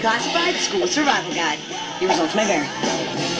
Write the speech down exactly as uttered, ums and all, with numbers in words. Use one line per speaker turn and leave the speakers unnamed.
Declassified School Survival Guide. Your results may vary.